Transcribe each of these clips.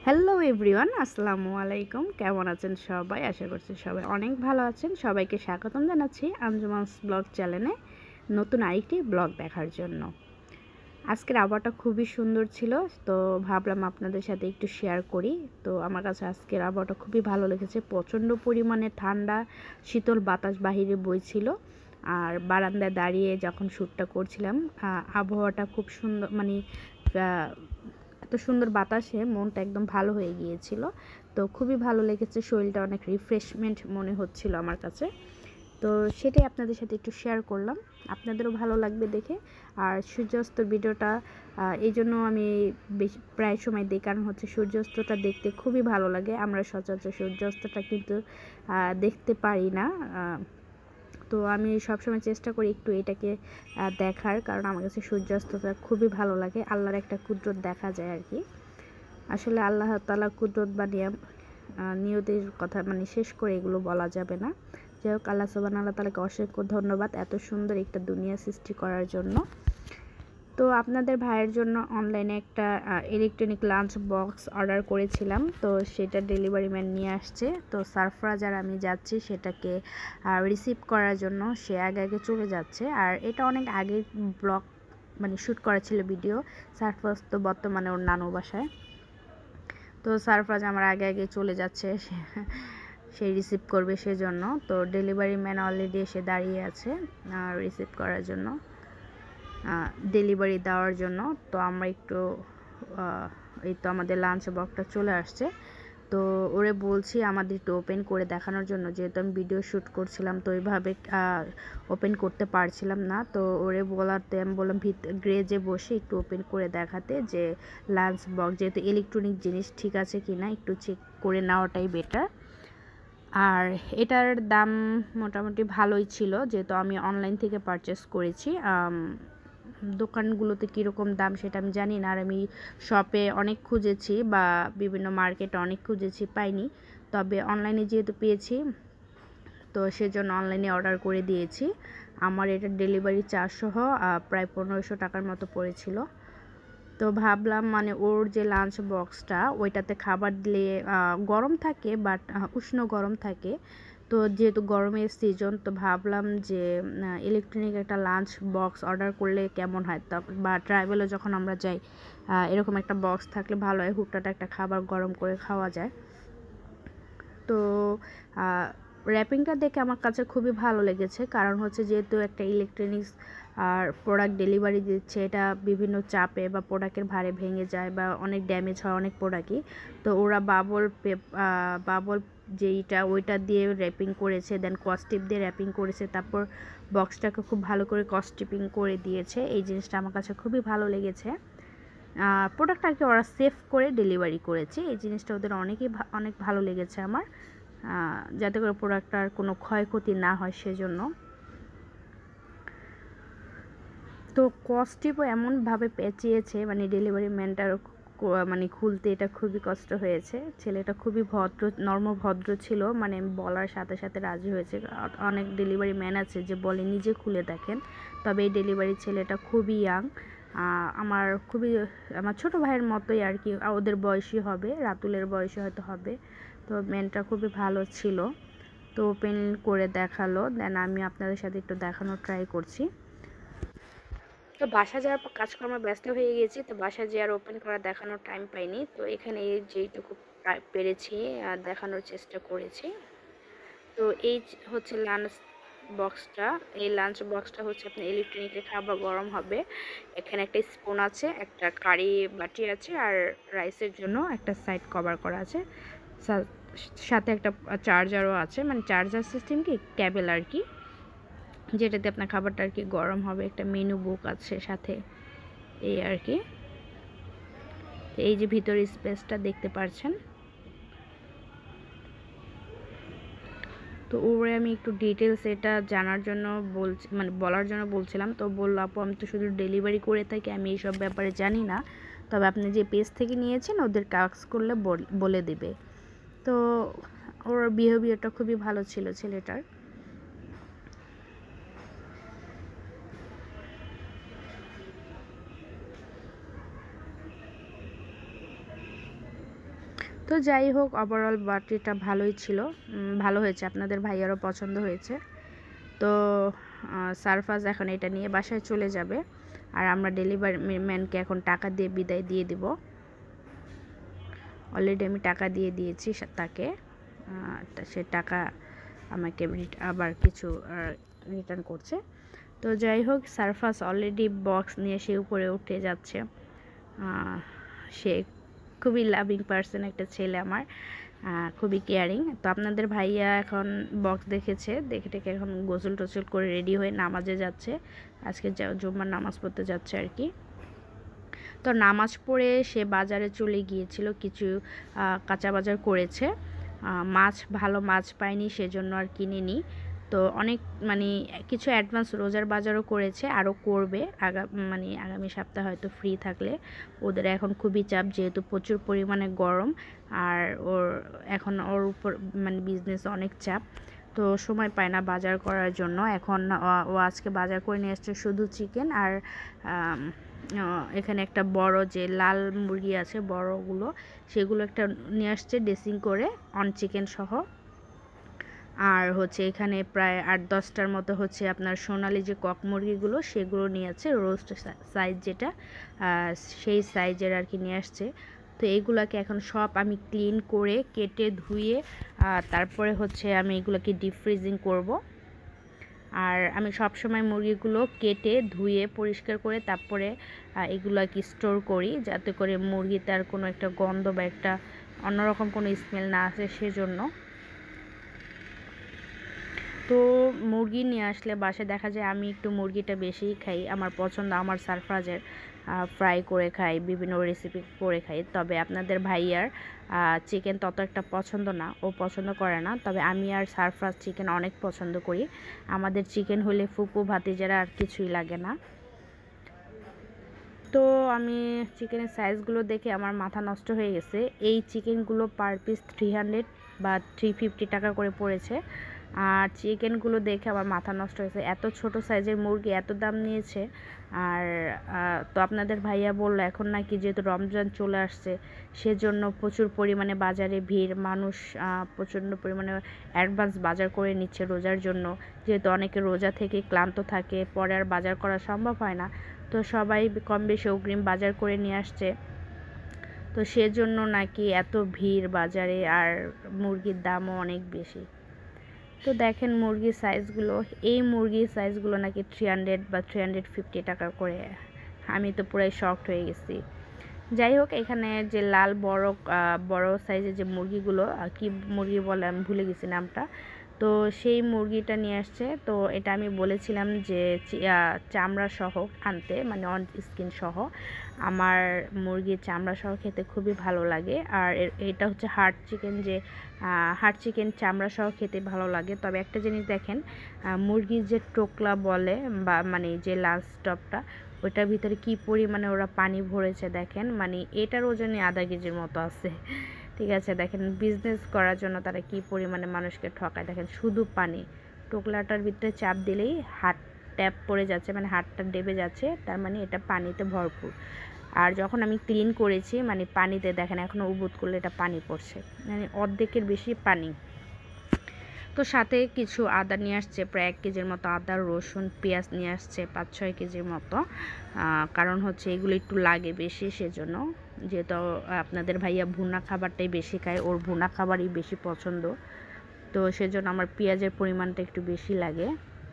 Hello everyone, আসসালামু আলাইকুম। কেমন আছেন সবাই? আশা করছি সবাই অনেক ভালো আছেন। সবাইকে স্বাগতম জানাচ্ছি আঞ্জুমানস ব্লগ চ্যানেলে নতুন আরেকটি ব্লগ দেখার জন্য। আজকের আবহাওয়াটা খুবই সুন্দর ছিল, তো ভাবলাম আপনাদের সাথে একটু শেয়ার করি। তো আমার কাছে আজকের আবহাওয়াটা খুবই ভালো লেগেছে। প্রচণ্ড পরিমাণে ঠান্ডা শীতল বাতাস বাহিরে বইছিল, আর বারান্দায় দাঁড়িয়ে যখন শ্যুটটা করছিলাম আবহাওয়াটা খুব সুন্দর, মানে এত সুন্দর বাতাসে মনটা একদম ভালো হয়ে গিয়েছিল। তো খুবই ভালো লেগেছে, শরীরটা অনেক রিফ্রেশমেন্ট মনে হচ্ছিল আমার কাছে। তো সেটাই আপনাদের সাথে একটু শেয়ার করলাম, আপনাদেরও ভালো লাগবে দেখে। আর সূর্যাস্তর ভিডিওটা এই জন্য আমি বেশি প্রায় সময় দিই, কারণ হচ্ছে সূর্যাস্তটা দেখতে খুবই ভালো লাগে। আমরা সচরাচর সূর্যাস্তটা কিন্তু দেখতে পারি না, তো আমি সবসময় চেষ্টা করি একটু এটাকে দেখার, কারণ আমার কাছে সূর্যাস্তটা খুবই ভালো লাগে। আল্লাহর একটা কুদরত দেখা যায় আর কি। আসলে আল্লাহ তাআলা কুদরত বা নিয়তির কথা মানে শেষ করে এগুলো বলা যাবে না। যাই হোক, আল্লাহ সুবহানাহু তাআলাকে অসংখ্য ধন্যবাদ এত সুন্দর একটা দুনিয়া সৃষ্টি করার জন্য। তো আপনাদের ভাইয়ের জন্য অনলাইনে একটা ইলেকট্রনিক লাঞ্চ বক্স অর্ডার করেছিলাম, তো সেটা ডেলিভারি ম্যান নিয়ে আসছে। তো সারফরাজ আর আমি যাচ্ছি সেটাকে রিসিভ করার জন্য। সে আগে আগে চলে যাচ্ছে, আর এটা অনেক আগে ব্লগ মানে শ্যুট করা ছিল ভিডিও। সারফরাজ তো বর্তমানে ওর নানু বাসায়। তো সারফরাজ আমার আগে আগে চলে যাচ্ছে, সে রিসিভ করবে সেজন্য। তো ডেলিভারি ম্যান অলরেডি এসে দাঁড়িয়ে আছে রিসিভ করার জন্য, ডেলিভারি দেওয়ার জন্য। তো আমরা একটু এই তো আমাদের লাঞ্চ বক্সটা চলে আসছে। তো ওরে বলছি আমাদের একটু ওপেন করে দেখানোর জন্য, যেহেতু আমি ভিডিও শ্যুট করছিলাম তো ওইভাবে ওপেন করতে পারছিলাম না। তো ওরে বলাতে আমি বললাম গ্রেজে বসে একটু ওপেন করে দেখাতে, যে লাঞ্চ বক্স যেহেতু ইলেকট্রনিক জিনিস ঠিক আছে কি না একটু চেক করে নেওয়াটাই বেটার। আর এটার দাম মোটামুটি ভালোই ছিল, যেহেতু আমি অনলাইন থেকে পারচেস করেছি। দোকানগুলোতে কীরকম দাম সেটা আমি জানি না, আর আমি শপে অনেক খুঁজেছি বা বিভিন্ন মার্কেটে অনেক খুঁজেছি, পাইনি। তবে অনলাইনে যেহেতু পেয়েছি তো সেজন্য অনলাইনে অর্ডার করে দিয়েছি। আমার এটা ডেলিভারি চার্জ সহ প্রায় 1500 টাকার মতো পড়েছিল। তো ভাবলাম মানে ওর যে লাঞ্চ বক্সটা ওইটাতে খাবার দিলে গরম থাকে, বাট উষ্ণ গরম থাকে। তো যেহেতু গরমের সিজন, তো ভাবলাম যে ইলেকট্রনিক একটা লাঞ্চ বক্স অর্ডার করলে কেমন হয়, বা ট্রাভেলে যখন আমরা যাই এরকম একটা বক্স থাকলে ভালো হয়, হুটহাট একটা খাবার গরম করে খাওয়া যায়। তো র্যাপিংটা দেখে আমার কাছে খুবই ভালো লেগেছে, কারণ হচ্ছে যেহেতু একটা ইলেকট্রনিক্স আর প্রোডাক্ট ডেলিভারি দিচ্ছে, এটা বিভিন্ন চাপে বা প্রোডাক্টের ভারে ভেঙে যায় বা অনেক ড্যামেজ হয় অনেক প্রোডাক্টই। তো ওরা বাবল যেইটা ওইটা দিয়ে র্যাপিং করেছে, দেন কস্টিপ দিয়ে র্যাপিং করেছে, তারপর বক্সটাকে খুব ভালো করে কস্টিপিং করে দিয়েছে। এই জিনিসটা আমার কাছে খুবই ভালো লেগেছে। প্রোডাক্টটাকে ওরা সেভ করে ডেলিভারি করেছে, এই জিনিসটা ওদের অনেক ভালো লেগেছে আমার, যাতে করে প্রোডাক্টটার কোনো ক্ষয়ক্ষতি না হয় সেজন্য। তো কস্টিপও এমনভাবে পেঁচিয়েছে, মানে ডেলিভারি ম্যানটার মানে খুলতে এটা খুবই কষ্ট হয়েছে। ছেলেটা খুবই ভদ্র ছিল, মানে বলার সাথে সাথে রাজি হয়েছে। অনেক ডেলিভারি ম্যান আছে যে বলে নিজে খুলে দেখেন, তবে এই ডেলিভারি ছেলেটা খুবই ইয়াং, আমার ছোট ভাইয়ের মতোই আর কি, ওদের বয়সী হবে, রাতুলের বয়সী হয়তো হবে। তো ম্যানটা খুবই ভালো ছিল। তো ওপেন করে দেখালো, দেন আমি আপনাদের সাথে একটু দেখানোর ট্রাই করছি। তো বাসা যাওয়ার পর কাজকর্ম ব্যস্ত হয়ে গেছি, তো বাসা যেয়ে আর ওপেন করা দেখানোর টাইম পাইনি। তো এখানে যেইটুকু পেরেছি দেখানোর চেষ্টা করেছি। তো এই হচ্ছে লাঞ্চ বক্সটা। এই লাঞ্চ বক্সটা হচ্ছে আপনার ইলেকট্রনিকের খাবার গরম হবে। এখানে একটা স্পুন আছে, একটা কারি বাটি আছে, আর রাইসের জন্য একটা সাইড কভার করা আছে। সাথে একটা চার্জারও আছে, মানে চার্জার সিস্টেম কি ক্যাবেল আর কি, যেটাতে আপনার খাবারটা আর কি গরম হবে। একটা মেনু বুক আছে সাথে, এই আর কি। এই যে ভিতরের স্পেসটা দেখতে পাচ্ছেন। তো ওরে আমি একটু ডিটেলস এটা জানার জন্য মানে বলার জন্য বলছিলাম। তো বললো, আপু আমি তো শুধু ডেলিভারি করে থাকি, আমি এইসব ব্যাপারে জানি না, তবে আপনি যে পেজ থেকে নিয়েছেন ওদের কাজ করলে বলে দেবে। তো ওর বিহেভিয়ারটা খুবই ভালো ছিল ছেলেটার। তো যাই হোক, ওভারঅল বাটিটা ভালোই ছিল, ভালো হয়েছে, আপনাদের ভাইয়ারও পছন্দ হয়েছে। তো সারফাজ এখন এটা নিয়ে বাসায় চলে যাবে, আর আমরা ডেলিভারি ম্যানকে এখন টাকা দিয়ে বিদায় দিয়ে দিব। অলরেডি আমি টাকা দিয়ে দিয়েছি তাকে, সে টাকা আমাকে আবার কিছু রিটার্ন করছে। তো যাই হোক, সারফাস অলরেডি বক্স নিয়ে সে উপরে উঠে যাচ্ছে। সে খুবই লাভিং পার্সন একটা ছেলে আমার, খুবই কেয়ারিং। তো আপনাদের ভাইয়া এখন বক্স দেখেছে, দেখে টেকে এখন গোসল টোসল করে রেডি হয়ে নামাজে যাচ্ছে, আজকে জুম্মার নামাজ পড়তে যাচ্ছে আর কি। তো নামাজ পড়ে সে বাজারে চলে গিয়েছিল, কিছু কাঁচা বাজার করেছে, মাছ ভালো মাছ পায়নি সেজন্য আর কিনিনি। তো অনেক মানে কিছু অ্যাডভান্স রোজার বাজারও করেছে, আরও করবে আগামী সপ্তাহে হয়তো ফ্রি থাকলে। ওদের এখন খুবই চাপ, যেহেতু প্রচুর পরিমাণে গরম, আর এখন ওর উপর মানে বিজনেস অনেক চাপ, তো সময় পায় না বাজার করার জন্য। এখন ও আজকে বাজার করে নিয়ে আসছে শুধু চিকেন, আর এখানে একটা বড় যে লাল মুরগি আছে বড়গুলো, সেগুলো একটা নিয়ে আসছে ড্রেসিং করে অন চিকেন সহ। আর হচ্ছে এখানে প্রায় 8-10টার মতো হচ্ছে আপনার সোনালি যে কক মুরগিগুলো, সেগুলো নিয়ে আছে রোস্ট সাইজ যেটা, সেই সাইজের আর কি নিয়ে আসছে। তো এইগুলোকে এখন সব আমি ক্লিন করে কেটে ধুয়ে তারপরে হচ্ছে আমি এগুলোকে ডিপ ফ্রিজিং করব। আর আমি সব সময় মুরগিগুলো কেটে ধুয়ে পরিষ্কার করে তারপরে এগুলোকে স্টোর করি, যাতে করে মুরগিতে আর কোনো একটা গন্ধ বা একটা অন্যরকম কোনো স্মেল না আসে সেজন্য। তো মুরগি নিয়ে আসলে বাসায় দেখা যায় আমি একটু মুরগিটা বেশিই খাই, আমার পছন্দ, আমার সারফরাজের ফ্রাই করে খাই, বিভিন্ন রেসিপি করে খাই। তবে আপনাদের ভাইয়ার চিকেন তত একটা পছন্দ না, ও পছন্দ করে না। তবে আমি আর সারফরাজ চিকেন অনেক পছন্দ করি, আমাদের চিকেন হলে ফুপু ভাতিজারা আর কিছুই লাগে না। তো আমি চিকেনের সাইজগুলো দেখে আমার মাথা নষ্ট হয়ে গেছে। এই চিকেনগুলো পার পিস 300 বা 350 টাকা করে পড়েছে, আর চিকেনগুলো দেখে আমার মাথা নষ্ট হয়েছে, এত ছোট সাইজের মুরগি এত দাম নিয়েছে। আর তো আপনাদের ভাইয়া বললো এখন নাকি যেহেতু রমজান চলে আসছে সেজন্য প্রচুর পরিমাণে বাজারে ভিড়, মানুষ প্রচণ্ড পরিমাণে অ্যাডভান্স বাজার করে নিচ্ছে রোজার জন্য, যেহেতু অনেকে রোজা থেকে ক্লান্ত থাকে, পরে আর বাজার করা সম্ভব হয় না, তো সবাই কম বেশি অগ্রিম বাজার করে নিয়ে আসছে। তো সেজন্য নাকি এত ভিড় বাজারে, আর মুরগির দামও অনেক বেশি। তো দেখেন মুরগির সাইজগুলো, এই মুরগির সাইজগুলো নাকি 300 বা 350 টাকা করে, আমি তো পুরাই শকড হয়ে গেছি। যাই হোক, এখানে যে লাল বড় সাইজের যে মুরগিগুলো, কি মুরগি বলে আমি ভুলে গেছি নামটা, তো সেই মুরগিটা নিয়ে আসছে। তো এটা আমি বলেছিলাম যে চামড়া সহ আনতে, মানে অন স্কিন সহ। আমার মুরগির চামড়া সহ খেতে খুবই ভালো লাগে, আর এটা হচ্ছে হার্ড চিকেন, যে হার্ড চিকেন চামড়া সহ খেতে ভালো লাগে। তবে একটা জিনিস দেখেন, মুরগির যে টোকলা বলে বা মানে যে লাঞ্চ স্টপটা, ওইটার ভিতরে কি পরিমাণে ওরা পানি ভরেছে দেখেন, মানে এটার ওজনই আধা কেজির মতো আছে। ঠিক আছে, দেখেন বিজনেস করার জন্য তারা কি পরিমাণে মানুষকে ঠকায়, দেখেন শুধু পানি, টোকলাটার ভিতরে চাপ দিলেই হাত ট্যাপ পড়ে যাচ্ছে, মানে হাতটা ডেবে যাচ্ছে, তার মানে এটা পানিতে ভরপুর। আর যখন আমি ক্লিন করেছি, মানে পানিতে দেখেন এখনও উবুত করলে এটা পানি পড়ছে, মানে অর্ধেকের বেশি পানি। তো সাথে কিছু আদা নিয়ে আসছে, প্রায় 1 কেজির মতো আদা, রসুন, পেঁয়াজ নিয়ে আসছে 5-6 কেজির মতো, কারণ হচ্ছে এগুলো একটু লাগে বেশি, সেজন্য। যেহেতু আপনাদের ভাইয়া ভুনা খাবারটাই বেশি খায়, ওর ভুনা খাবারই বেশি পছন্দ, তো সেজন্য আমার পেঁয়াজের পরিমাণটা একটু বেশি লাগে।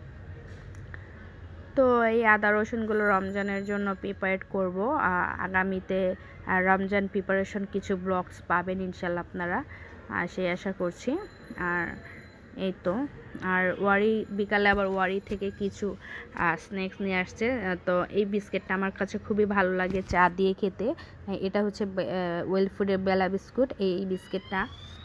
তো এই আদা রসুনগুলো রমজানের জন্য প্রিপারেট করব, আগামীতে রমজান প্রিপারেশন কিছু ব্লগস পাবেন ইনশাল্লাহ আপনারা, সেই আশা করছি। আর এই তো, আর বিকালে আবার ওয়ারি থেকে কিছু স্ন্যাক্স নিয়ে আসছে। তো এই বিস্কিটটা আমার কাছে খুবই ভালো লাগে চা দিয়ে খেতে, এটা হচ্ছে ওয়েল ফুডের বেলা বিস্কুট। এই বিস্কিটটা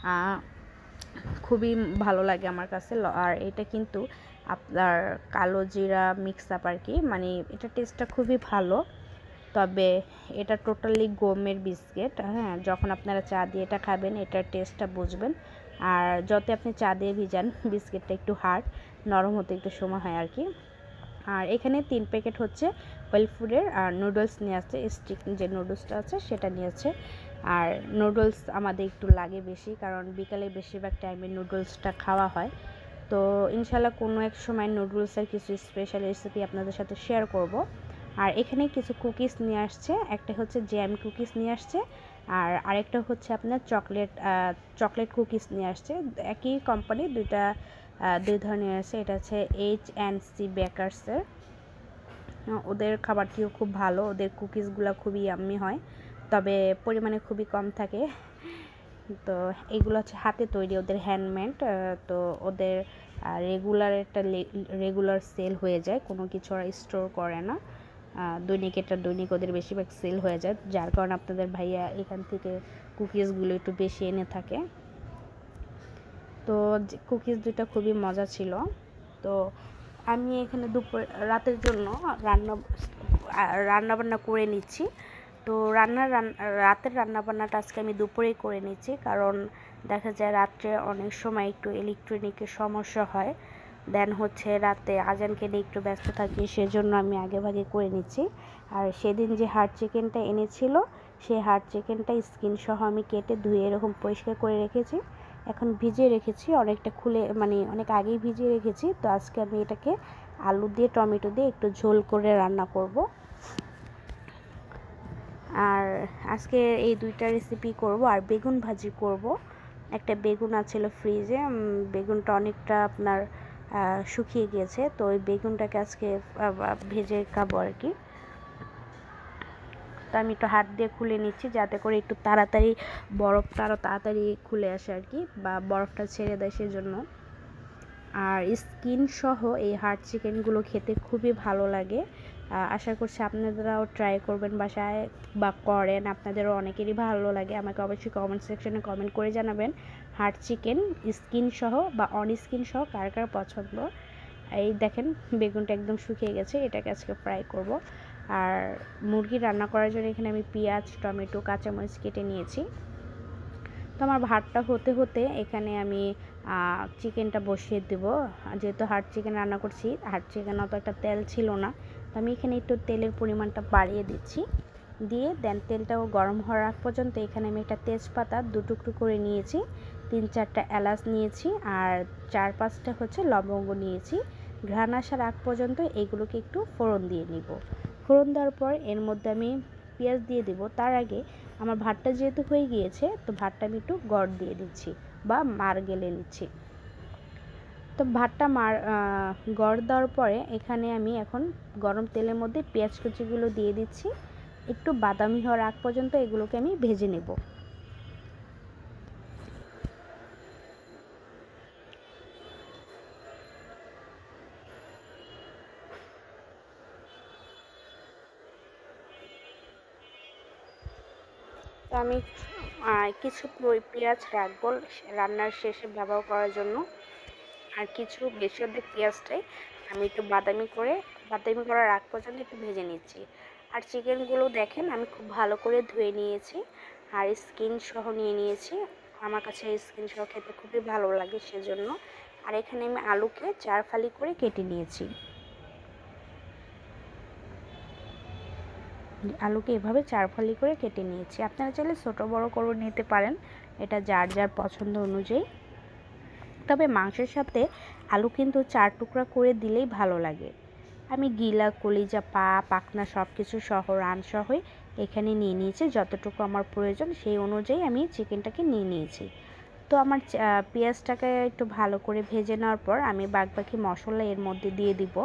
খুবই ভালো লাগে আমার কাছে, আর এটা কিন্তু আপনার কালো জিরা মিক্স আপ আর কি, মানে এটা টেস্টটা খুবই ভালো। তবে এটা টোটালি গমের বিস্কিট, হ্যাঁ, যখন আপনারা চা দিয়ে এটা খাবেন এটার টেস্টটা বুঝবেন। আর যত আপনি চা দিয়ে ভিজান বিস্কিটটা একটু হার্ড, নরম হতে একটু সময় হয় আর কি। আর এখানে 3 প্যাকেট হচ্ছে ওয়েল ফুডের নুডলস নিয়ে আসছে, স্টিক যে নুডলসটা আছে সেটা নিয়েছে। আর নুডলস আমাদের একটু লাগে বেশি, কারণ বিকালে বেশিরভাগ টাইমে নুডলসটা খাওয়া হয়। তো ইনশাল্লাহ কোনো এক সময় নুডলসের কিছু স্পেশাল রেসিপি আপনাদের সাথে শেয়ার করব। আর এখানে কিছু কুকিজ নিয়ে আসছে, একটা হচ্ছে জ্যাম কুকিজ নিয়ে আসছে, আর আরেকটা হচ্ছে আপনার চকলেট কুকিজ নিয়ে আসছে। একই কোম্পানি দুই ধরনের আছে। এটা হচ্ছে H&C বেকার্সের। ওদের খাবারটিও খুব ভালো, ওদের কুকিজগুলো খুবই ইয়াম্মি হয়, তবে পরিমাণে খুবই কম থাকে। তো এগুলো হচ্ছে হাতে তৈরি, ওদের হ্যান্ডমেড। তো ওদের রেগুলার সেল হয়ে যায়, কোনো কিছু ওরা স্টোর করে না। দৈনিক ওদের বেশিরভাগ সেল হয়ে যায়, যার কারণে আপনাদের ভাইয়া এখান থেকে কুকিজগুলো একটু বেশি এনে থাকে। তো কুকিজ দুটো খুবই মজা ছিল। তো আমি এখানে রাতের জন্য রান্নাবান্না করে নিচ্ছি। তো রাতের রান্নাবান্নাটা আজকে আমি দুপুরেই করে নিচ্ছি, কারণ দেখা যায় রাত্রে অনেক সময় একটু ইলেকট্রনিকের সমস্যা হয়, দেন হচ্ছে রাতে আজানকে নিয়ে একটু ব্যস্ত থাকি, সেজন্য আমি আগেভাগে করে নিচ্ছি। আর সেদিন যে হার্ড চিকেনটা এনেছিল, সেই হার্ড চিকেনটা স্কিন সহ আমি কেটে ধুয়ে এরকম পরিষ্কার করে রেখেছি। এখন ভিজিয়ে রেখেছি, অনেকটা অনেক আগেই ভিজিয়ে রেখেছি। তো আজকে আমি এটাকে আলু দিয়ে টমেটো দিয়ে একটু ঝোল করে রান্না করব। আর আজকে এই দুইটা রেসিপি করব, আর বেগুন ভাজি করব। একটা বেগুন আছিল ফ্রিজে, বেগুনটা অনেকটা আপনার শুকিয়ে গিয়েছে, তো ওই বেগুনটাকে আজকে ভেজে খাবো আর কি। তো আমি একটু হাত দিয়ে খুলে নিচ্ছি, যাতে করে একটু তাড়াতাড়ি বরফটা আরও তাড়াতাড়ি খুলে আসে আর কি, বা বরফটা ছেড়ে দেয় সেজন্য। আর স্কিন সহ এই হার্ড চিকেনগুলো খেতে খুবই ভালো লাগে। আশা করছি আপনারাও ট্রাই করবেন বাসায়, বা করেন, আপনাদেরও অনেকেরই ভালো লাগে। আমাকে অবশ্যই কমেন্ট সেকশনে কমেন্ট করে জানাবেন হার্ড চিকেন স্কিন সহ বা অন স্কিন সহ কার কার পছন্দ। এই দেখেন বেগুনটা একদম শুকিয়ে গেছে, এটাকে আজকে ফ্রাই করব। আর মুরগি রান্না করার জন্য এখানে আমি পেঁয়াজ, টমেটো, কাঁচামরিচ কেটে নিয়েছি। তো আমার ভাতটা হতে হতে এখানে আমি চিকেনটা বসিয়ে দেবো। যেহেতু হার্ড চিকেন রান্না করছি, হার্ড চিকেন অত একটা তেল ছিল না, তো আমি এখানে একটু তেলের পরিমাণটা বাড়িয়ে দিচ্ছি। দিয়ে দেন তেলটাও গরম হওয়ার আগ পর্যন্ত এখানে আমি একটা তেজপাতা 2 টুকরো করে নিয়েছি, 3-4টা এলাচ নিয়েছি, আর 4-5টা হচ্ছে লবঙ্গ নিয়েছি। ঘ্রাণ আসার আগ পর্যন্ত এগুলোকে একটু ফোড়ন দিয়ে নিব। ফোড়ন দেওয়ার পর এর মধ্যে আমি পেঁয়াজ দিয়ে দিব। তার আগে আমার ভাতটা যেহেতু হয়ে গিয়েছে, তো ভাতটা আমি একটু গড় দিয়ে দিচ্ছি বা মার গেলে নিচ্ছি। তো ভাতটা গড় দেওয়ার পরে এখানে আমি এখন গরম তেলের মধ্যে পেঁয়াজ কুচিগুলো দিয়ে দিচ্ছি। একটু বাদামি হওয়ার আগ পর্যন্ত এগুলোকে আমি ভেজে নেব। তো আমি কিছু পেঁয়াজ রাখবো রান্নার শেষে ব্যবহার করার জন্য, আর কিছু বেশি অর্ধেক পেঁয়াজটাই আমি একটু বাদামি করার আগ পর্যন্ত একটু ভেজে নিচ্ছি। আর চিকেনগুলো দেখেন আমি খুব ভালো করে ধুয়ে নিয়েছি, আর স্কিন সহ নিয়ে নিয়েছি। আমার কাছে স্কিন সহ খেতে খুবই ভালো লাগে সেজন্য। আর এখানে আমি আলুকে 4 ফালি করে কেটে নিয়েছি। আলুকে এভাবে 4 ফালি করে কেটে নিয়েছি। আপনারা চাইলে ছোটো বড়ো করে নিতে পারেন, এটা যার যার পছন্দ অনুযায়ী। তবে মাংসের সাথে আলু কিন্তু 4 টুকরা করে দিলেই ভালো লাগে। আমি গিলা, কলিজা, পা, পাখনা সব কিছু সহ রান সহই এখানে নিয়ে নিয়েছি। যতটুকু আমার প্রয়োজন সেই অনুযায়ী আমি চিকেনটাকে নিয়ে নিয়েছি। তো আমার পেঁয়াজটাকে একটু ভালো করে ভেজে নেওয়ার পর আমি বাকি মশলা এর মধ্যে দিয়ে দিব।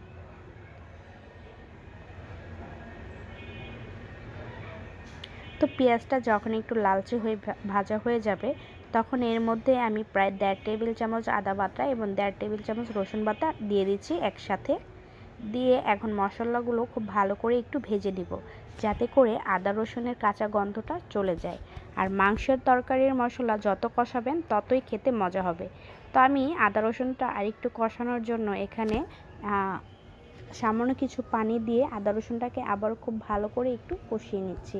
তো পেঁয়াজটা যখন একটু লালচে হয়ে ভাজা হয়ে যাবে, তখন এর মধ্যে আমি প্রায় 1.5 টেবিল চামচ আদা বাটা এবং 1.5 টেবিল চামচ রসুন বাটা দিয়ে দিচ্ছি একসাথে। দিয়ে এখন মশলাগুলো খুব ভালো করে একটু ভেজে নিব, যাতে করে আদা রসুনের কাঁচা গন্ধটা চলে যায়। আর মাংসের তরকারির মশলা যত কষাবেন ততই খেতে মজা হবে। তো আমি আদা রসুনটা আরেকটু কষানোর জন্য এখানে সামান্য কিছু পানি দিয়ে আদা রসুনটাকে আবার খুব ভালো করে একটু কষিয়ে নিচ্ছি,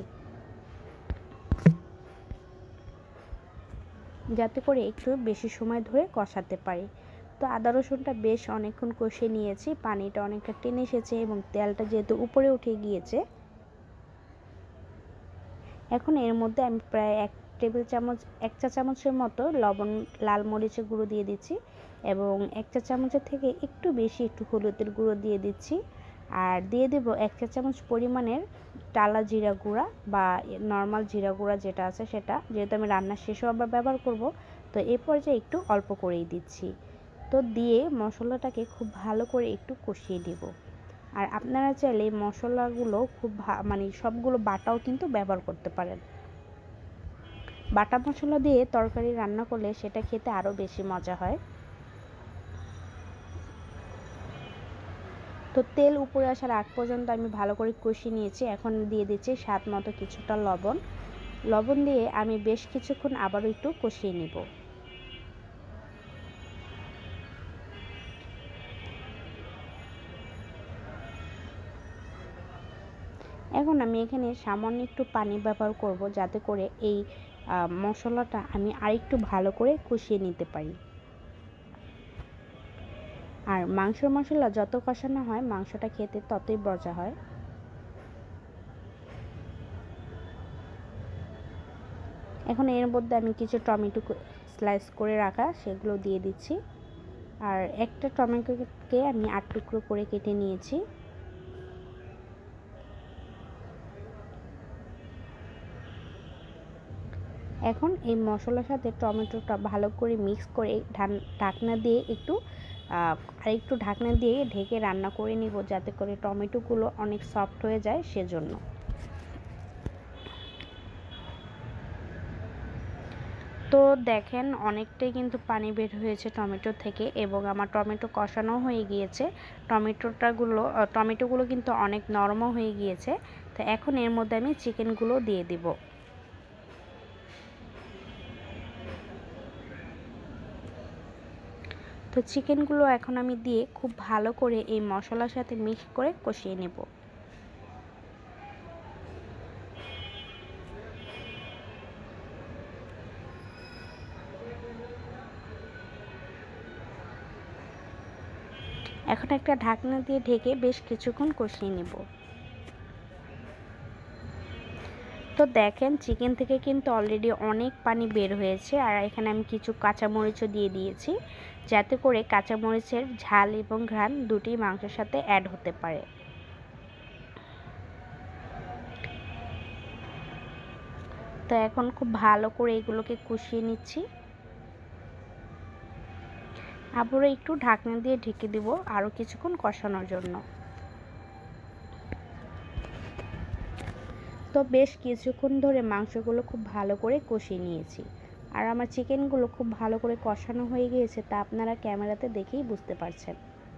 যাতে করে একটু বেশি সময় ধরে কষাতে পারি। তো আদা রসুনটা বেশ অনেকক্ষণ কষিয়ে নিয়েছি, পানিটা অনেকটা টেনে এসেছে এবং তেলটা যেহেতু উপরে উঠে গিয়েছে, এখন এর মধ্যে আমি প্রায় 1 চা চামচের মতো লবণ, লাল মরিচের গুঁড়ো দিয়ে দিচ্ছি এবং 1 চা চামচের থেকে একটু বেশি একটু হলুদের গুঁড়ো দিয়ে দিচ্ছি। আর দিয়ে দেব 1 চা চামচ পরিমাণের টালা জিরা গুঁড়া বা নর্মাল জিরা গুঁড়া যেটা আছে সেটা, যেহেতু আমি রান্নার শেষেও আবার ব্যবহার করব, তো এই পর্যায়ে একটু অল্প করেই দিচ্ছি। তো দিয়ে মশলাটাকে খুব ভালো করে একটু কষিয়ে দেব। আর আপনারা চাইলে মশলাগুলো খুব মানে সবগুলো বাটাও কিন্তু ব্যবহার করতে পারেন। বাটা মশলা দিয়ে তরকারি রান্না করলে সেটা খেতে আরও বেশি মজা হয়। তো তেল উপরে আসার আগ পর্যন্ত আমি ভালো করে কষিয়ে নিয়েছি। এখন দিয়ে দিচ্ছি স্বাদ মতো কিছুটা লবণ। লবণ দিয়ে আমি বেশ কিছুক্ষণ আবারও একটু কষিয়ে নেব। এখন আমি এখানে সামান্য একটু পানি ব্যবহার করব, যাতে করে এই মশলাটা আমি আরেকটু ভালো করে কষিয়ে নিতে পারি। আর মাংসের মশলা যত কষানো হয় মাংসটা খেতে ততই মজা হয়। এখন এর মধ্যে আমি কিছু টমেটো স্লাইস করে রাখা সেগুলো দিয়ে দিচ্ছি। আর একটা টমেটোকে আমি 8 টুকরো করে কেটে নিয়েছি। এখন এই মশলার সাথে টমেটোটা ভালো করে মিক্স করে ঢাকনা দিয়ে আরেকটু ঢাকনা দিয়ে ঢেকে রান্না করে নিব, যাতে করে টমেটোগুলো অনেক সফট হয়ে যায় সেজন্য। তো দেখেন অনেকটাই কিন্তু পানি বের হয়েছে টমেটো থেকে এবং আমার টমেটো কষানো হয়ে গিয়েছে। টমেটোগুলো কিন্তু অনেক নরমও হয়ে গিয়েছে। তো এখন এর মধ্যে আমি চিকেনগুলো দিয়ে দিব। তো চিকেনগুলো এখন আমি দিয়ে খুব ভালো করে এই মশলার সাথে মিক্স করে কষিয়ে নেব। এখন একটা ঢাকনা দিয়ে ঢেকে বেশ কিছুক্ষণ কষিয়ে নেব। তো দেখেন চিকেন থেকে কিন্তু অলরেডি অনেক পানি বের হয়েছে। আর এখানে আমি কিছু কাঁচামরিচও দিয়ে দিয়েছি, যাতে করে কাঁচামরিচের ঝাল এবং ঘ্রাণ দুটি মাংসের সাথে অ্যাড হতে পারে। তো এখন খুব ভালো করে এগুলোকে কষিয়ে নিচ্ছি। আবারও একটু ঢাকনা দিয়ে ঢেকে দেব আরও কিছুক্ষণ কষানোর জন্য। তো বেশ কিছুক্ষণ ধরে মাংসগুলো খুব ভালো করে কষিয়ে নিয়েছি। আর আমার চিকেনগুলো খুব ভালো করে কষানো হয়ে গিয়েছে, তা আপনারা ক্যামেরাতে দেখেই বুঝতে পারছেন।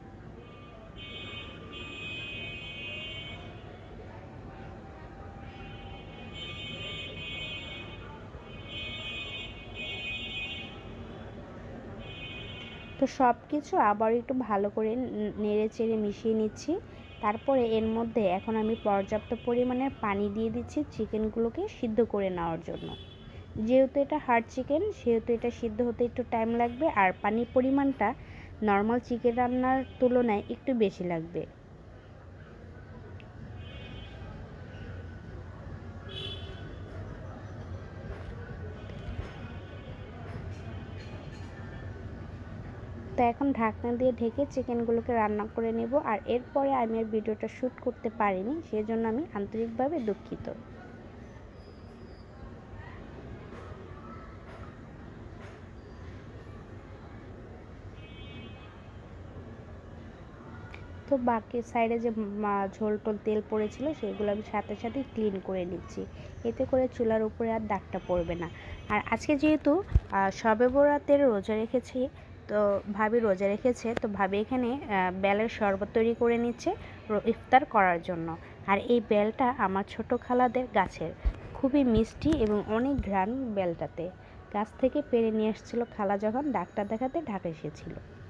তো সব কিছু আবার একটু ভালো করে নেড়ে চেড়ে মিশিয়ে নিচ্ছি। তারপরে এর মধ্যে এখন আমি পর্যাপ্ত পরিমাণের পানি দিয়ে দিচ্ছি চিকেনগুলোকে সিদ্ধ করে নেওয়ার জন্য। যেহেতু এটা হার্ড চিকেন, সেহেতু এটা সিদ্ধ হতে একটু টাইম লাগবে, আর পানির পরিমাণটা নর্মাল চিকেন রান্নার তুলনায় একটু বেশি লাগবে। তো এখন ঢাকনা দিয়ে ঢেকে চিকেনগুলোকে রান্না করে নেব। আর এরপরে আমি আর ভিডিওটা শ্যুট করতে পারিনি, সেজন্য আমি আন্তরিকভাবে দুঃখিত। তো বাকি সাইডে যে ঝোল টোল তেল পড়েছিল সেগুলো আমি সাথে সাথে ক্লিন করে নিচ্ছি, এতে করে চুলার উপরে আর দাগটা পড়বে না। আর আজকে যেহেতু শবে বরাতের রোজা রেখেছি, তো ভাবি রোজা রেখেছে, তো ভাবি এখানে বেলের শরবত তৈরি করে নিচ্ছে ইফতার করার জন্য। আর এই বেলটা আমার ছোট খালাদের গাছের, খুবই মিষ্টি এবং অনেক ঘ্রাণ বেলটাতে। গাছ থেকে পেড়ে নিয়ে এসেছিল খালা যখন ডাক্তার দেখাতে ঢাকা এসেছিল।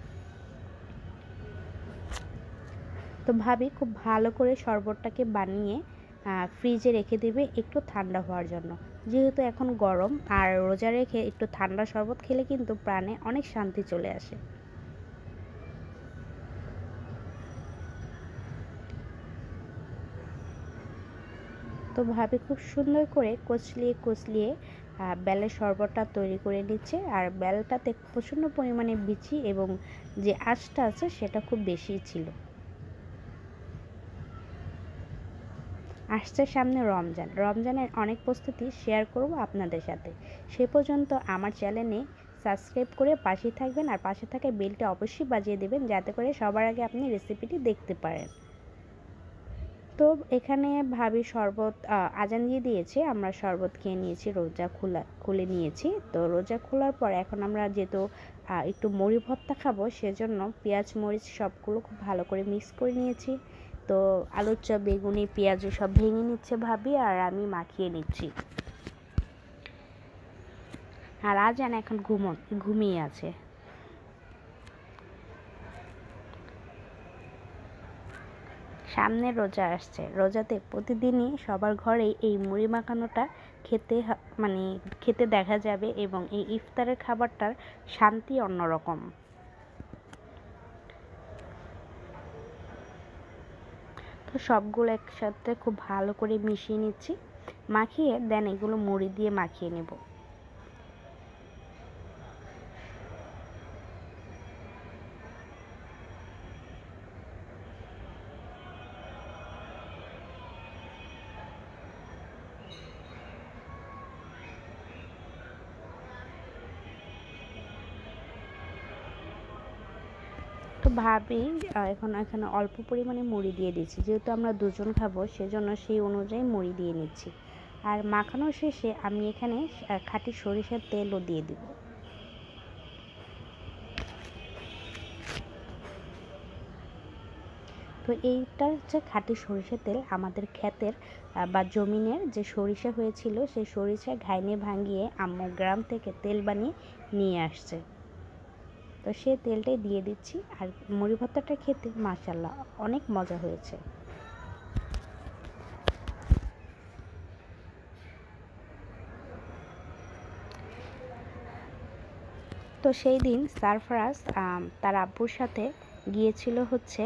তো ভাবি খুব ভালো করে শরবতটাকে বানিয়ে ফ্রিজে রেখে দেবে একটু ঠান্ডা হওয়ার জন্য। যেহেতু এখন গরম, আর রোজা রেখে একটু ঠান্ডা শরবত খেলে কিন্তু প্রাণে অনেক শান্তি চলে আসে। তো ভাবি খুব সুন্দর করে কচলিয়ে কচলিয়ে বেলের শরবতটা তৈরি করে নিচ্ছে। আর বেলটাতে প্রচণ্ড পরিমাণে বিচি এবং যে আঁশটা আছে সেটা খুব বেশি ছিল। আসছে সামনে রমজানের অনেক প্রস্তুতি শেয়ার করব আপনাদের সাথে। সে পর্যন্ত আমার চ্যানেলে সাবস্ক্রাইব করে পাশে থাকবেন, আর পাশে থাকা বেলটা অবশ্যই বাজিয়ে দেবেন যাতে করে সবার আগে আপনি রেসিপিটি দেখতে পারেন। তো এখানে ভাবি শরবত আজান দিয়ে দিয়েছে, আমরা শরবত খেয়ে নিয়েছি, রোজা খুলে নিয়েছি। তো রোজা খোলার পর এখন আমরা যেহেতু একটু মুড়ি ভর্তা খাবো, সেজন্য পেঁয়াজ মরিচ সবগুলো খুব ভালো করে মিক্স করে নিয়েছি। তো আলুর চপ, বেগুনি, পেঁয়াজু সব ভেঙে নিচ্ছে ভাবি, আর আমি মাখিয়ে নিচ্ছি। আর আজান এখন ঘুমিয়ে আছে। সামনে রোজা আসছে, রোজাতে প্রতিদিনই সবার ঘরেই এই মুড়ি মাখানোটা খেতে দেখা যাবে, এবং এই ইফতারের খাবারটার শান্তি অন্যরকম। তো সবগুলো একসাথে খুব ভালো করে মিশিয়ে নিচ্ছি, মাখিয়ে দেন এগুলো মুড়ি দিয়ে মাখিয়ে নেব। তো ভাবি এখন এখানে অল্প পরিমাণে মুড়ি দিয়ে দিচ্ছি, যেহেতু আমরা দুজন খাবো সেজন্য সেই অনুযায়ী মুড়ি দিয়ে নিচ্ছি। আর মাখানোর শেষে আমি এখানে খাঁটি সরিষার তেলও দিয়ে দিব। তো এইটা হচ্ছে খাঁটি সরিষার তেল, আমাদের ক্ষেতের বা জমিনের যে সরিষা হয়েছিল সেই সরিষা ঘাইনে ভাঙিয়ে আম্মু গ্রাম থেকে তেল বানিয়ে নিয়ে আসছে। তো সে তেলটাই দিয়ে দিচ্ছি। আর মুড়ি ভর্তাটা খেতে মাশাআল্লাহ অনেক মজা হয়েছে। তো সেই দিন সারফরাজ তার আব্বুর সাথে গিয়েছিল হচ্ছে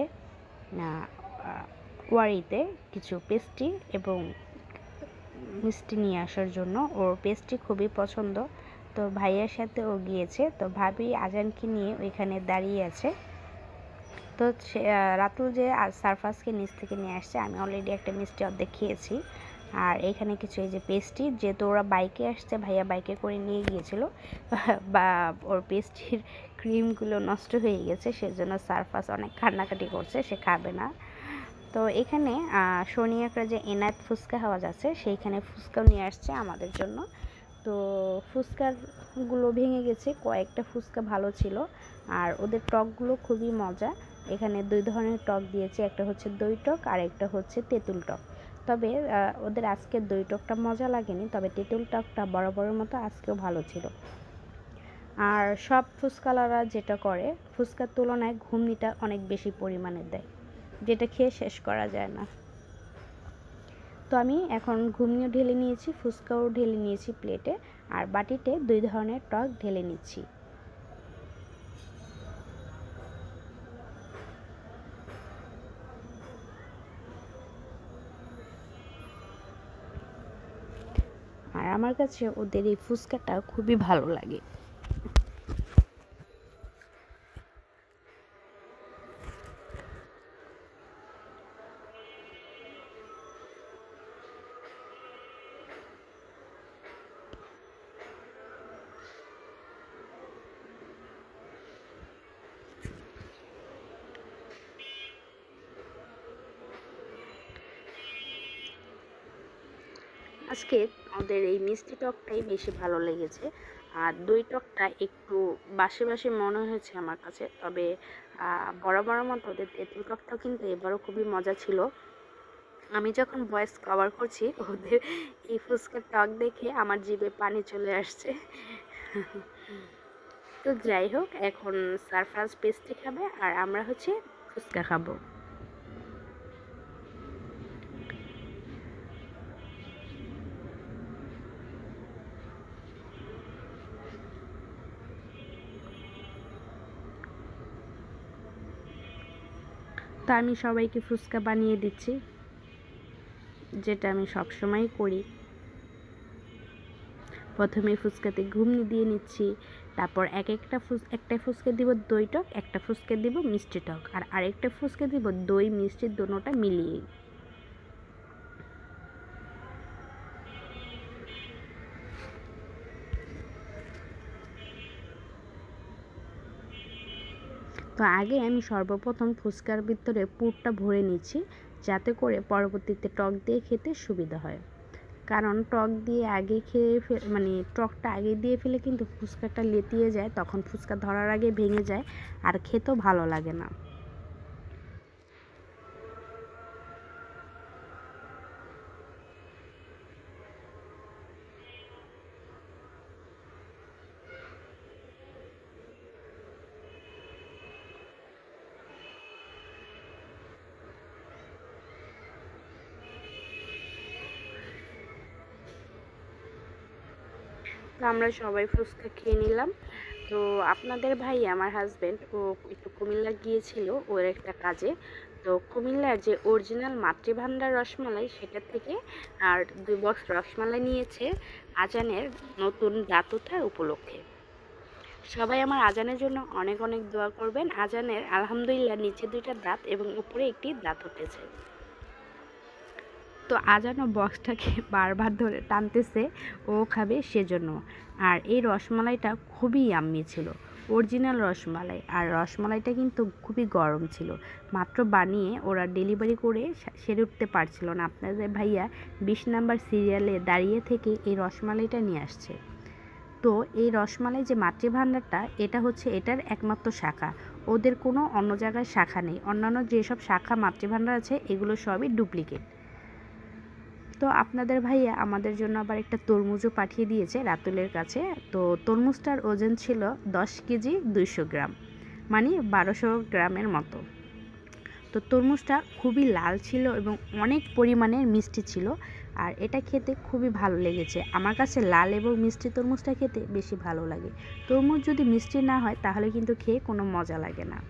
ওয়ারিতে কিছু পেস্ট্রি এবং মিষ্টি নিয়ে আসার জন্য। ওর পেস্ট্রি খুবই পছন্দ, তো ভাইয়ার সাথে ও গিয়েছে। তো ভাবি আজানকে নিয়ে ওইখানে দাঁড়িয়ে আছে। তো রাতুল যে সারফাসকে নিচ থেকে নিয়ে আসছে, আমি অলরেডি একটা মিষ্টি অর্ধেক খেয়েছি। আর এখানে কিছু এই যে পেস্ট্রি, যেহেতু ওরা বাইকে আসছে, ভাইয়া বাইকে করে নিয়ে গিয়েছিল, বা ওর পেস্ট্রির ক্রিমগুলো নষ্ট হয়ে গেছে, সেজন্য সারফাস অনেক কান্নাকাটি করছে, সে খাবে না। তো এখানে সোনিয়াকরা যে এনায়েত ফুচকা হাওয়াজ আছে, সেইখানে ফুচকাও নিয়ে আসছে আমাদের জন্য। তো ফুচকাগুলো ভেঙে গেছে, কয়েকটা ফুচকা ভালো ছিল, আর ওদের টকগুলো খুবই মজা। এখানে 2 ধরনের টক দিয়েছে, একটা হচ্ছে দই টক আর একটা হচ্ছে তেঁতুল টক। তবে ওদের আজকে দই টকটা মজা লাগেনি, তবে তেঁতুল টকটা বরাবরের মতো আজকেও ভালো ছিল। আর সব ফুচকালারা যেটা করে, ফুচকার তুলনায় ঘুগনিটা অনেক বেশি পরিমাণে দেয়, যেটা খেয়ে শেষ করা যায় না। তো আমি এখন ঘুগনিও ঢেলে নিয়েছি, ফুচকাও ঢেলে নিয়েছি প্লেটে, আর বাটিতে 2 ধরনের টক ঢেলে নিচ্ছি। আর আমার কাছে ওদের এই ফুচকাটা খুবই ভালো লাগে। আজকে ওদের এই মিষ্টি টকটাই বেশি ভালো লেগেছে, আর দই টকটা একটু বাসি বাসি মনে হয়েছে আমার কাছে। তবে বরাবরের মতো ওদের তেঁতুল টকটাও কিন্তু এবারও খুবই মজা ছিল। আমি যখন ভয়েস কভার করছি, ওদের এই ফুচকার টক দেখে আমার জিভে পানি চলে আসছে। তো যাই হোক, এখন সারফরাজ পেস্ট্রি খাবে আর আমরা হচ্ছে ফুচকা খাবো। তা আমি সবাইকে ফুচকা বানিয়ে দিচ্ছি, যেটা আমি সবসময় করি। প্রথমে ফুচকাতে ঘুগনি দিয়ে নিচ্ছি, তারপর একটা ফুচকা দিব দই টক, একটা ফুচকা দিব মিষ্টি টক, আর আরেকটা ফুচকা দিব দই মিষ্টি দোনোটা মিলিয়ে। তো আগে আমি সর্বপ্রথম ফুচকার ভিতরে পুরটা ভরে নিচ্ছি, যাতে করে পরবর্তীতে টক দিয়ে খেতে সুবিধা হয়। কারণ টক দিয়ে আগে মানে টকটা আগে দিয়ে ফেলে কিন্তু ফুচকাটা লেতিয়ে যায়, তখন ফুচকা ধরার আগে ভেঙে যায় আর খেতেও ভালো লাগে না। তো আমরা সবাই ফুচকা খেয়ে নিলাম। তো আপনাদের ভাই, আমার হাজব্যান্ড, ও একটু কুমিল্লা গিয়েছিল ওর একটা কাজে। তো কুমিল্লার যে অরিজিনাল মাতৃভান্ডার রসমালাই, সেটা থেকে আর 2 বক্স রসমালাই নিয়েছে আজানের নতুন দাঁত ওঠার উপলক্ষে। সবাই আমার আজানের জন্য অনেক অনেক দোয়া করবেন। আজানের আলহামদুলিল্লাহ নিচে 2টা দাঁত এবং উপরে একটি দাঁত উঠেছে। তো আজানও বক্সটাকে বারবার ধরে টানতেছে ও খাবে সেজন্য। আর এই রসমালাইটা খুবই ইয়াম্মি ছিল, অরিজিনাল রসমালাই। আর রসমালাইটা কিন্তু খুবই গরম ছিল, মাত্র বানিয়ে ওরা ডেলিভারি করে সেরে উঠতে পারছিল না। আপনাদের ভাইয়া 20 নাম্বার সিরিয়ালে দাঁড়িয়ে থেকে এই রসমালাইটা নিয়ে আসছে। তো এই রসমালাই যে মাতৃভান্ডারটা, এটা হচ্ছে এটার একমাত্র শাখা, ওদের কোনো অন্য জায়গায় শাখা নেই। অন্যান্য যেসব শাখা মাতৃভান্ডার আছে এগুলো সবই ডুপ্লিকেট। তো আপনাদের ভাইয়া আমাদের জন্য আবার একটা তরমুজও পাঠিয়ে দিয়েছে রাতুলের কাছে। তো তরমুজটার ওজন ছিল 10 কেজি 200 গ্রাম, মানে 1200 গ্রামের মতো। তো তরমুজটা খুবই লাল ছিল এবং অনেক পরিমাণের মিষ্টি ছিল, আর এটা খেতে খুবই ভালো লেগেছে। আমার কাছে লাল এবং মিষ্টি তরমুজটা খেতে বেশি ভালো লাগে। তরমুজ যদি মিষ্টি না হয় তাহলে কিন্তু খেয়ে কোনো মজা লাগে না।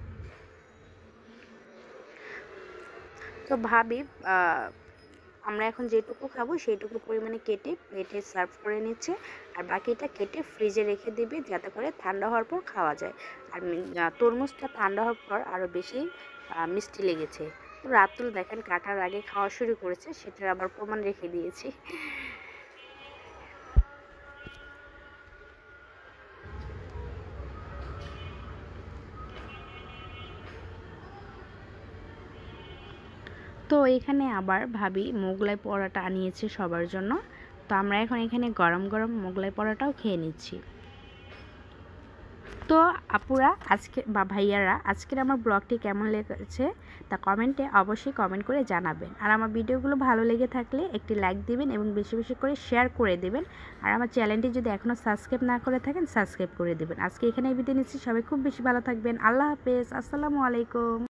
তো ভাবি আমরা এখন যেটুকু খাবো সেইটুকু পরিমাণে কেটে প্লেটে সার্ভ করে নিচ্ছে, আর বাকিটা কেটে ফ্রিজে রেখে দিবি যাতে করে ঠান্ডা হওয়ার পর খাওয়া যায়। আর তরমুজটা ঠান্ডা হওয়ার পর আরও বেশি মিষ্টি লেগেছে। তো রাতুল দেখেন কাটার আগে খাওয়া শুরু করেছে, সেটার আবার প্রমাণ রেখে দিয়েছি। তো এখানে আবার ভাবি মোগলাই পরোটা আনিয়েছে সবার জন্য। তো আমরা এখন এখানে গরম গরম মোগলাই পরোটাও খেয়ে নিচ্ছি। তো আপুরা আজকে বা ভাইয়ারা, আজকের আমার ব্লগটি কেমন লেগেছে তা কমেন্টে অবশ্যই কমেন্ট করে জানাবেন। আর আমার ভিডিওগুলো ভালো লেগে থাকলে একটি লাইক দিবেন এবং বেশি বেশি করে শেয়ার করে দেবেন। আর আমার চ্যানেলটি যদি এখনও সাবস্ক্রাইব না করে থাকেন সাবস্ক্রাইব করে দেবেন। আজকে এখানেই বিদায় নিচ্ছি, সবাই খুব বেশি ভালো থাকবেন। আল্লাহ হাফেজ, আসসালামু আলাইকুম।